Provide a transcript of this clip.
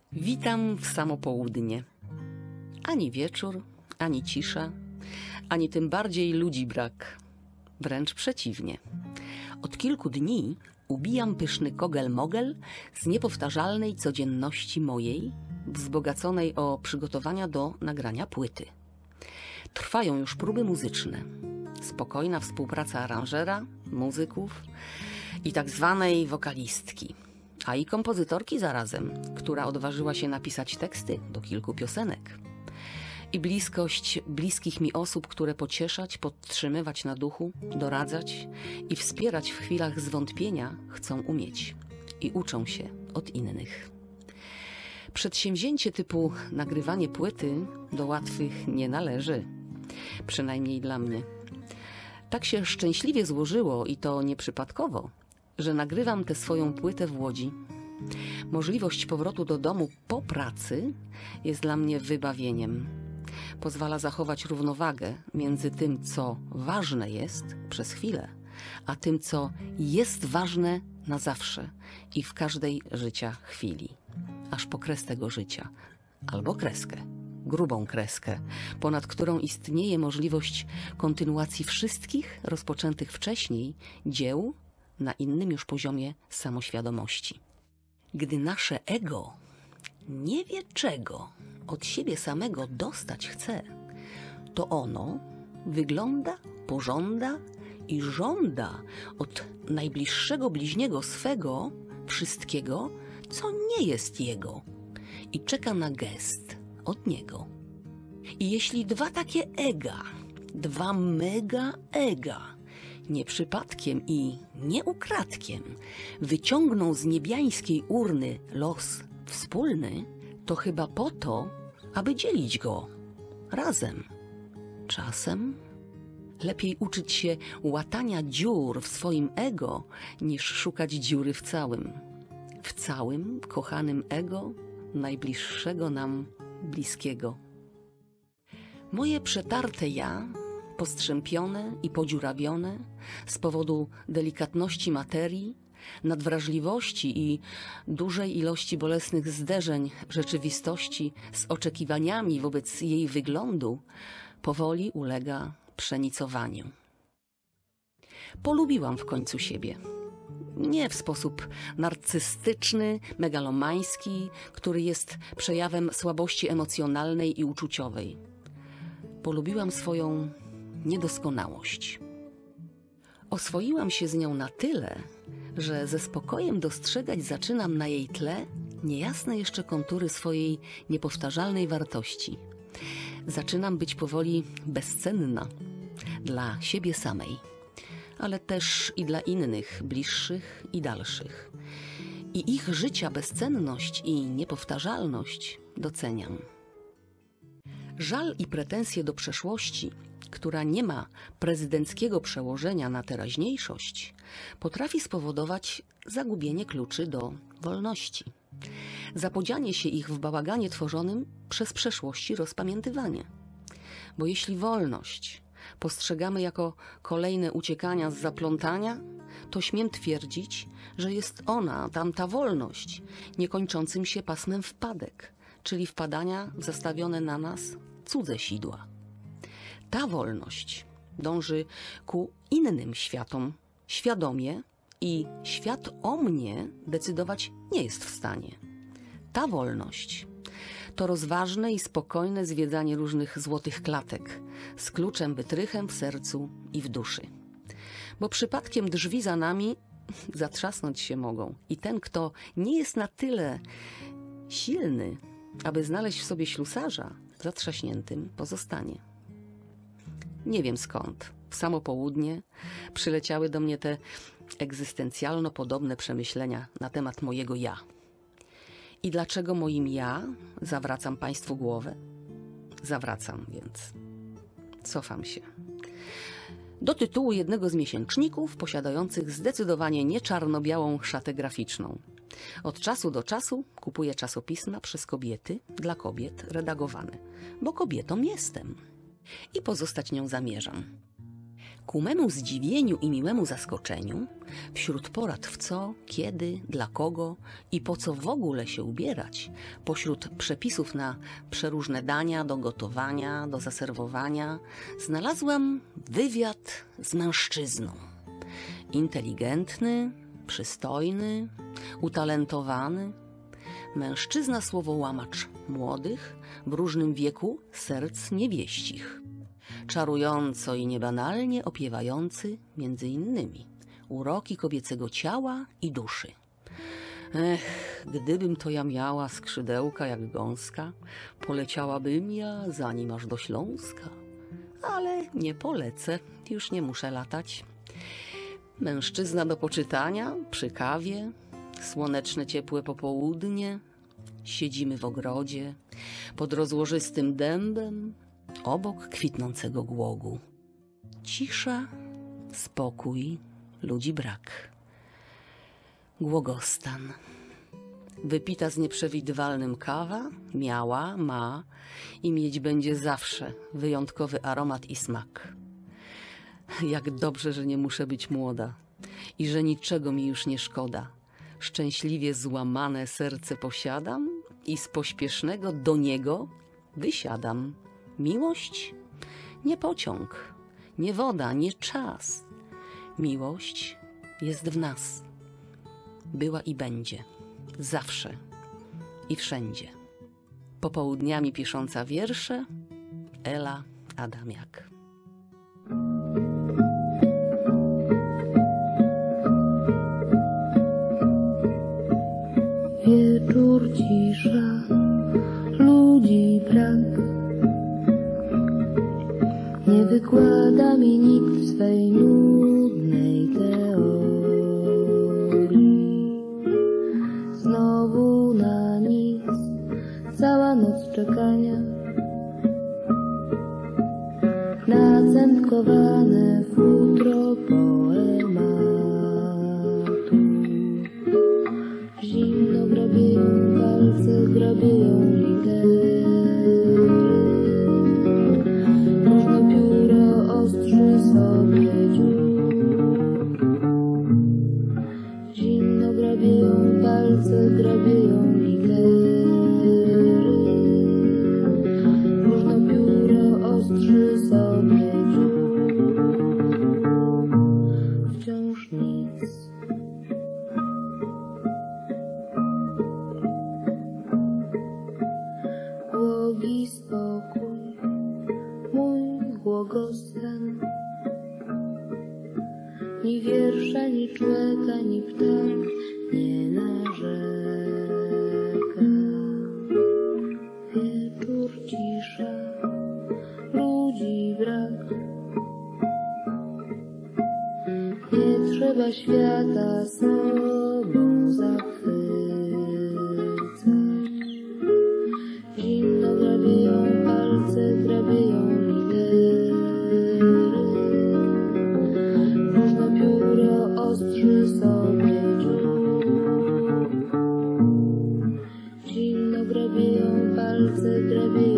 Witam w samo południe. Ani wieczór, ani cisza, ani tym bardziej ludzi brak. Wręcz przeciwnie. Od kilku dni ubijam pyszny kogel-mogel z niepowtarzalnej codzienności mojej, wzbogaconej o przygotowania do nagrania płyty. Trwają już próby muzyczne. Spokojna współpraca aranżera, muzyków i tak zwanej wokalistki, a i kompozytorki zarazem, która odważyła się napisać teksty do kilku piosenek. I bliskość bliskich mi osób, które pocieszać, podtrzymywać na duchu, doradzać i wspierać w chwilach zwątpienia chcą umieć i uczą się od innych. Przedsięwzięcie typu nagrywanie płyty do łatwych nie należy, przynajmniej dla mnie. Tak się szczęśliwie złożyło i to nieprzypadkowo, że nagrywam tę swoją płytę w Łodzi. Możliwość powrotu do domu po pracy jest dla mnie wybawieniem. Pozwala zachować równowagę między tym, co ważne jest przez chwilę, a tym, co jest ważne na zawsze i w każdej życia chwili. Aż po kres tego życia, albo kreskę, grubą kreskę, ponad którą istnieje możliwość kontynuacji wszystkich rozpoczętych wcześniej dzieł na innym już poziomie samoświadomości. Gdy nasze ego nie wie czego od siebie samego dostać chce, to ono wygląda, pożąda i żąda od najbliższego bliźniego swego wszystkiego, co nie jest jego, i czeka na gest od niego. I jeśli dwa takie ega, dwa mega ega, nie przypadkiem i nie ukradkiem wyciągną z niebiańskiej urny los wspólny, to chyba po to, aby dzielić go razem. Czasem lepiej uczyć się łatania dziur w swoim ego, niż szukać dziury w całym kochanym ego najbliższego nam bliskiego. Moje przetarte ja, postrzępione i podziurawione z powodu delikatności materii, nadwrażliwości i dużej ilości bolesnych zderzeń rzeczywistości z oczekiwaniami wobec jej wyglądu, powoli ulega przenicowaniu. Polubiłam w końcu siebie. Nie w sposób narcystyczny, megalomański, który jest przejawem słabości emocjonalnej i uczuciowej. Polubiłam swoją niedoskonałość. Oswoiłam się z nią na tyle, że ze spokojem dostrzegać zaczynam na jej tle niejasne jeszcze kontury swojej niepowtarzalnej wartości. Zaczynam być powoli bezcenna dla siebie samej, ale też i dla innych, bliższych i dalszych. I ich życia bezcenność i niepowtarzalność doceniam. Żal i pretensje do przeszłości, która nie ma prezydenckiego przełożenia na teraźniejszość, potrafi spowodować zagubienie kluczy do wolności. Zapodzianie się ich w bałaganie tworzonym przez przeszłości rozpamiętywanie. Bo jeśli wolność postrzegamy jako kolejne uciekania z zaplątania, to śmiem twierdzić, że jest ona, tamta wolność, niekończącym się pasmem wpadek, czyli wpadania w zastawione na nas cudze sidła. Ta wolność dąży ku innym światom świadomie i świat o mnie decydować nie jest w stanie. Ta wolność to rozważne i spokojne zwiedzanie różnych złotych klatek z kluczem wytrychem w sercu i w duszy. Bo przypadkiem drzwi za nami zatrzasnąć się mogą i ten, kto nie jest na tyle silny, aby znaleźć w sobie ślusarza, zatrzaśniętym pozostanie. Nie wiem skąd, w samo południe przyleciały do mnie te egzystencjalno podobne przemyślenia na temat mojego ja. I dlaczego moim ja zawracam Państwu głowę? Zawracam, więc cofam się do tytułu jednego z miesięczników posiadających zdecydowanie nie czarno-białą szatę graficzną. Od czasu do czasu kupuję czasopisma przez kobiety, dla kobiet redagowane, bo kobietą jestem i pozostać nią zamierzam. Ku memu zdziwieniu i miłemu zaskoczeniu, wśród porad w co, kiedy, dla kogo i po co w ogóle się ubierać, pośród przepisów na przeróżne dania do gotowania, do zaserwowania, znalazłam wywiad z mężczyzną. Inteligentny, przystojny, utalentowany. Mężczyzna słowołamacz młodych, w różnym wieku serc niewieścich. Czarująco i niebanalnie opiewający między innymi uroki kobiecego ciała i duszy. Gdybym to ja miała skrzydełka jak gąska, poleciałabym ja zanim aż do Śląska. Ale nie polecę, już nie muszę latać. Mężczyzna do poczytania przy kawie, słoneczne ciepłe popołudnie, siedzimy w ogrodzie, pod rozłożystym dębem, obok kwitnącego głogu. Cisza, spokój, ludzi brak. Głogostan. Wypita z nieprzewidywalnym kawa, miała, ma i mieć będzie zawsze wyjątkowy aromat i smak. Jak dobrze, że nie muszę być młoda i że niczego mi już nie szkoda. Szczęśliwie złamane serce posiadam i z pośpiesznego do niego wysiadam. Miłość? Nie pociąg, nie woda, nie czas. Miłość jest w nas. Była i będzie. Zawsze i wszędzie. Popołudniami pisząca wiersze Ela Adamiak. Wieczór, cisza, ludzi brak. Nie wykłada mi nikt swej nudnej teorii. Znowu na nic, cała noc czekania. Nacętkowane futro poematu. Zimno grabieją palce, grabieją litery. Różno pióro ostrzy sobie dziób. Zimno grabieją palce, grabieją litery. Różno pióro ostrzy sobie dziób. Wciąż nic. Błogi spokój, mój błogostan. Ni wiersza, ni człeka, ni ptak nie narzeka. Wieczór, cisza, ludzi brak. Nie trzeba świata sobą zachwycać. Zimno grabieją palce, grabieją litery. Różno pióro ostrzy sobie dziób. Zimno grabieją palce, grabieją